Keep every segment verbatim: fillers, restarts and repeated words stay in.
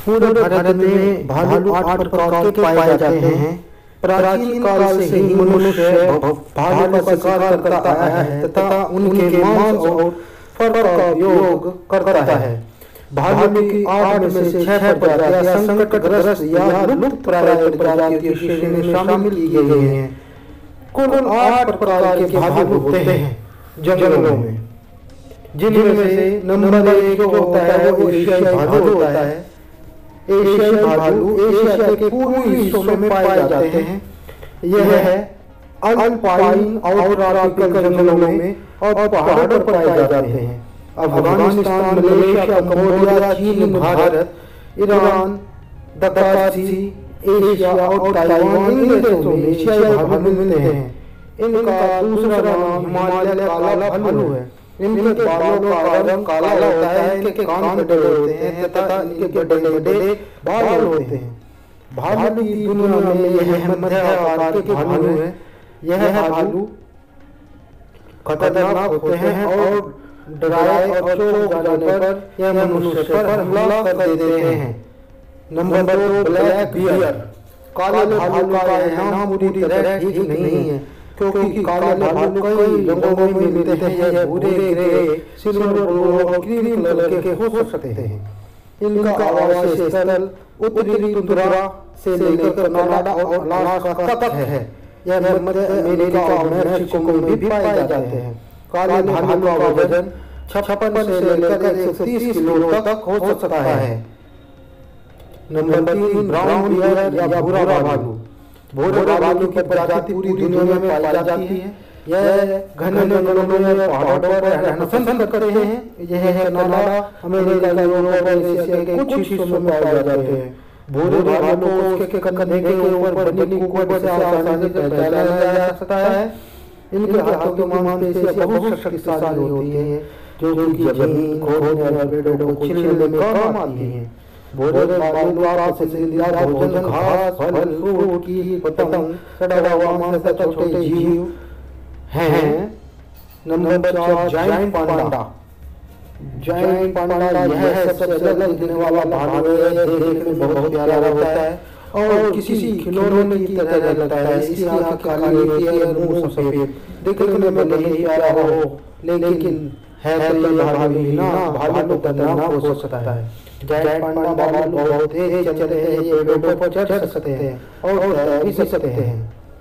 पूरे भारत में भालू आठ प्रकार के पाए जाते हैं। प्राचीन काल से ही मनुष्य भालू का शिकार करता आया है तथा उनके मांस और फर का उपयोग करता है। भालू की आठ में से छह प्रजातियां संकटग्रस्त या लुप्त प्राय प्रजातियों की श्रेणी में शामिल की गई हैं। कुल आठ प्रकार के भालू होते हैं जंगलों में, जिनमें से नंबर एक जो होता है वो एशियाई भालू होता है। एशियाई भालू एशिया के पूर्वी हिस्सों में पाए जाते हैं। यह है अल्पाइन और ट्रॉपिकल जंगलों में और पहाड़ों पर पाए जाते हैं। अफगानिस्तान, मलेशिया, कंबोडिया, चीन, भारत, ईरान, दक्षिण एशिया और ताइवान इन देशों में एशियाई भालू मिलते हैं। इनका दूसरा नाम हिमालय काला भालू है। इनके बालों का रंग काला होता है, इनके कान बड़े होते हैं तथा इनके बड़े बड़े बाल होते हैं। भालू की दुनिया में यह मध्य आकार के भालू है। यह भालू खतरनाक होते हैं और डराए और चौंक जाने पर यह मनुष्य पर हमला कर देते हैं। नंबर दो, ब्लैक बियर। काले भालू का यह नाम पूरी तरह ठीक नहीं है, क्योंकि काले भालू कई रंगों में मिलते हैं। यह भूरे, ग्रे, सिल्वर, ब्लू और क्रीम कलर के हो सकते हैं। इनका आवास स्थल उत्तरी तुंद्रा से लेकर कनाडा और अलास्का तक है। यह मध्य अमेरिका और मैक्सिको में भी पाए जाते हैं। काले भालू का वजन छप्पन से लेकर एक सौ तीस किलो तक हो सकता है। नंबर तीन, ब्राउन बियर या भूरा भालू। भूरे भालू की प्रजाति पूरी दुनिया में पाई जाती है। यह घने जंगलों में पहाड़ों पर रहना पसंद करते हैं। यह कनाडा, अमेरिका, यूरोप और एशिया के कुछ हिस्सों में पाए जाते हैं। भूरे भालू को उसके कंधे के ऊपर बनी कुकुट से आसानी से पहचाना जा सकता है। इनके हाथों की मांसपेशियां बहुत शक्तिशाली होती हैं, जो कि जमीन खोदने और पेड़ों को छीलने में काम आती हैं। भूरे भालू का पसंदीदा भोजन घास, फल, फ्रूट, कीट, पतंग, सड़ा हुआ मांस तथा छोटे जीव हैं। नंबर चार, जायंट पांडा। जायंट पांडा यह सबसे अलग दिखने वाला भालू है। देखने में बहुत प्यारा होता है और किसी खिलौने की तरह लगता है। इसकी आंखें काली होती है और मुंह सफेद। देखने में भले ही प्यारा हो, लेकिन है तो यह भालू ही ना। भालू खतरनाक हो सकता है। जायंट पांडा भालू बहुत तेज चलते हैं। ये पेड़ों पर चढ़ सकते हैं और तैर भी सकते हैं।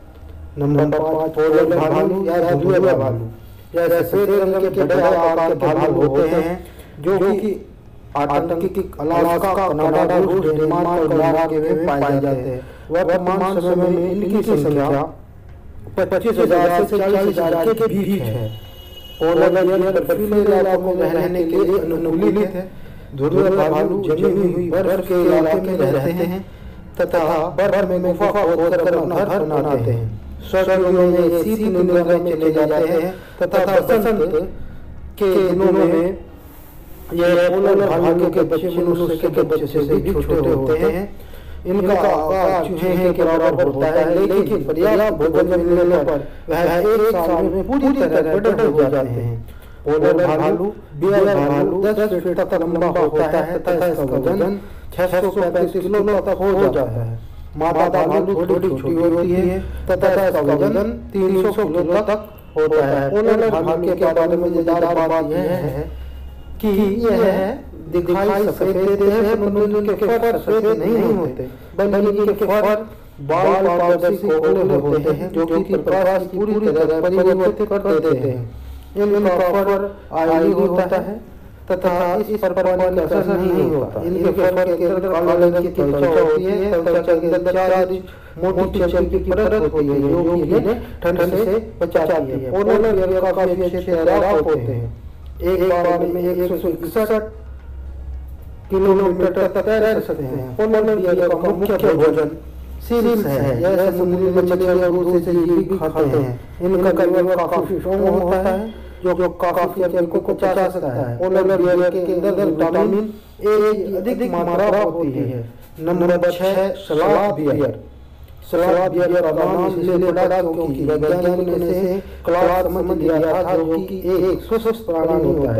नंबर पाँच, पोलर भालू या भूरे भालू। यह सफेद रंग के बड़े आकार के भालू होते हैं, जो कि आर्कटिक, अलास्का, कनाडा, रूस, डेनमार्क और नॉर्वे में पाए जाते हैं। वर्तमान समय में इनकी संख्या पच्चीस हजार से चालीस हजार के बीच है। पोलर बियर बर्फीले इलाकों में रहने के लिए अनुकूलित है। ध्रुवीय भालू जमी हुई बर्फ के इलाके में रहते हैं तथा बर्फ में गुफा खोदकर अपना घर बनाते हैं। सर्दियों में ये शीत निद्रा में चले जाते हैं तथा बसंत के दिनों में ये पोलर भालू के बच्चे मनुष्य के बच्चे से भी छोटे होते हैं। इनका आकार चूहे के बराबर होता है, लेकिन पर्याप्त भोजन मिलने पर वह एक साल में पूरी तरह बड़े हो जाते हैं। पोलर भालू बियर भालू दस फीट तक लंबा होता है तथा इसका वजन छह सौ पैंतीस किलो तक हो जाता है। मादा भालू थोड़ी छोटी होती है तथा इसका वजन तीन सौ किलो तक होता है। पोलर भालू के बारे में मजेदार बात यह है कि यह दिखाई सफेद है, परंतु इनके फर सफेद नहीं होते, बल्कि इनके फर बाल पारदर्शी खोखले होते हैं, जो कि प्रकाश की पूरी तरह परिवर्तित कर देते हैं। इनका फर ऑयली होता है तथा इस पर पानी का असर नहीं होता। इनके फर के अंदर काले रंग की त्वचा होती है। त्वचा के अंदर चार मोटी चमड़ी की परत होती है, जो कि इन्हें ठंड से बचाती है। पोलर बियर काफी अच्छे तैराक होते हैं। एक बार में एक सौ इकसठ किलोमीटर तक तैर सकते हैं। पोलर बियर का मुख्य भोजन सील्स है। यह समुद्री मछलियां और दूसरे जीव भी खाते हैं। इनका लिवर काफी स्ट्रांग होता है, जो जो काफी अपने को पचा सकता है। पोलर बियर के अंदर विटामिन ए की अधिक मात्रा होती है। नंबर छह, सलाद बियर। सलाद बियर का नाम इसलिए पड़ा क्योंकि वैज्ञानिकों ने इसे क्लास समझ लिया था, जो कि एक स्वस्थ प्राणी होता है।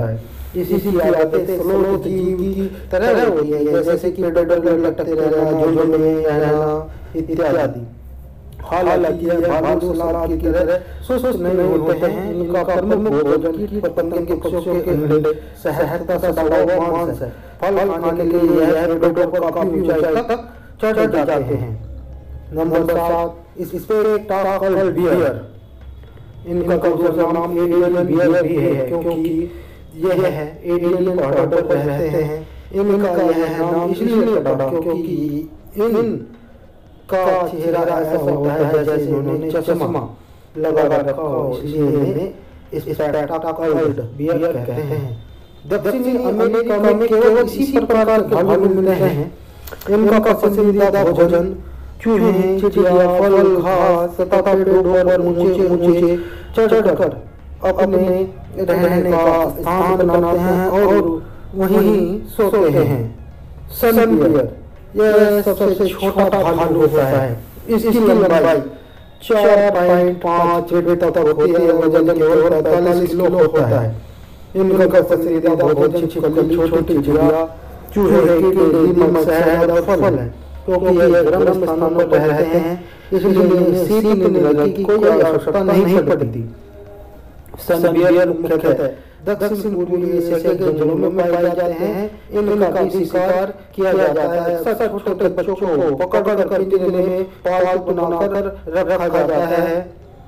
इसी की आदतें स्लो जीव की तरह होती है, जैसे कि पेड़ों में लटकते रहना, झुंड में रहना इत्यादि। हालांकि यह भालू सलाद की तरह सुस्त नहीं होते हैं। इनका प्रमुख भोजन कीट पतंगे पक्षियों के अंडे, शहद का सड़ा हुआ मांस है। फल खाने के लिए यह पेड़ों पर काफी ऊंचाई तक चढ़ जाते हैं। नंबर सात, स्पेक्टाकल बियर। इनका दूसरा नाम एडियन बियर भी है, क्योंकि यह एडियन पहाड़ों पर रहते हैं। इनका यह नाम इसलिए पड़ा क्योंकि इन का चेहरा ऐसा होता है जैसे उन्होंने चश्मा लगा रखा हो, इसलिए इन्हें स्पेक्टाकल्ड बियर कहते हैं। दक्षिणी अमेरिका में केवल इसी प्रकार के भालू मिलते हैं। इनका पसंदीदा भोजन चूहे, चिड़िया, फल, घास तथा पेड़ों पर ऊंचे ऊंचे चढ़कर अपने रहने का स्थान बनाते हैं और वहीं सोते हैं। सन बियर यह सबसे छोटा भालू होता है। इसकी लंबाई चार पॉइंट पाँच फीट तक होती है, वजन केवल पैंतालीस किलो होता है। इनका पसंदीदा भोजन छिपकली, छोटी चिड़िया, चूहे, कीड़े, दीमक, शहद और फल है। क्योंकि ये गर्म स्थानों पर रहते हैं, इसलिए इन्हें शीत निरोधी की कोई आवश्यकता नहीं पड़ती। सन बियर मुख्यतः दक्षिण पूर्वी एशिया के जंगलों में पाए जाते हैं। इनका काफी शिकार किया जाता है। सच छोटे बच्चों को पकड़कर पिंजरे में पालतू बनाकर रखा जाता है।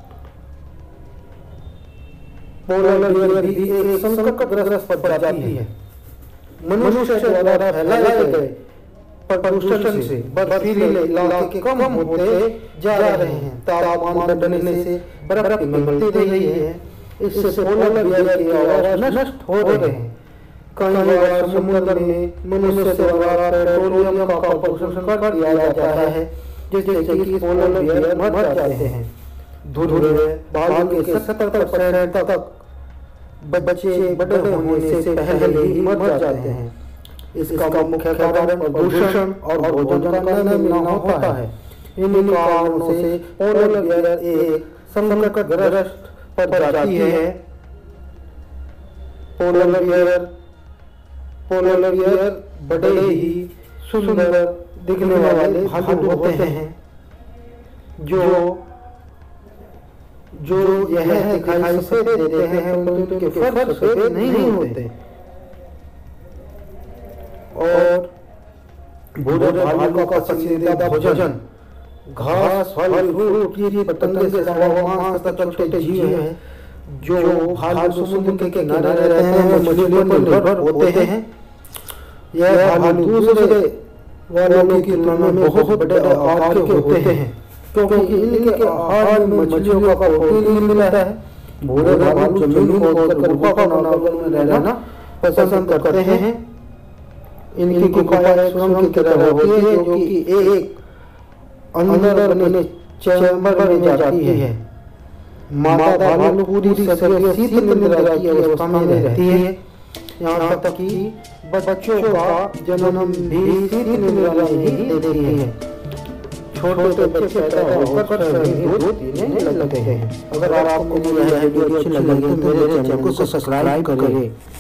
पोलर बियर भी एक संकटग्रस्त प्रजाति है। मनुष्य द्वारा फैलाए गए प्रदूषण से बर्फीले इलाके कम होते जा रहे हैं। तापमान बढ़ने से बर्फ पिघलती रही है, इससे पोलर बियर के आवास नष्ट हो रहे हैं। कई बार समुद्र में मनुष्य द्वारा पेट्रोलियम का प्रदूषण कर दिया जाता है, जिससे कि पोलर बियर मर जाते हैं। धुरंधर भालू के सत्तर परसेंट तक बच्चे बड़े होने से पहले ही मर जाते हैं। इसका मुख्य कारण प्रदूषण और भोजन का न मिलना होता है। इन कारणों से पोलर बियर एक संकटग्रस्त प्रजाति है। पोलर बियर पोलर बियर बड़े ही सुंदर दिखने वाले भालू होते हैं, जो जो यह दिखाई से देते हैं उनके फर सफेद नहीं होते। और भूरे भालू का पसंदीदा भोजन घास, फल, फ्रूट, कीट पतंगे से सड़ा हुआ मांस तथा छोटे जीव हैं। जो भालू समुद्र के किनारे रहते हैं, मछलियों पर निर्भर होते हैं। यह भालू दूसरे वालों की तुलना में बहुत बड़े आकार के होते हैं, क्योंकि इनके आहार में मछलियों का प्रोटीन मिलता है। भूरे भालू जमीन खोदकर गुफा बनाकर में रहना पसंद करते हैं। इनकी गुफाएं सुरंग की तरह होती है, जो कि एक अंदर बने चैम्बर में जाती है। मादा भालू पूरी शरीर शीत निद्रा की अवस्था में रहती है, यहाँ तक कि बच्चों का जन्म भी शीत निद्रा में ही लेती है। छोटे बच्चे पैदा होकर दूध पीने लगते हैं। अगर आपको मेरी वीडियो अच्छी लगी तो मेरे चैनल को सब्सक्राइब करें।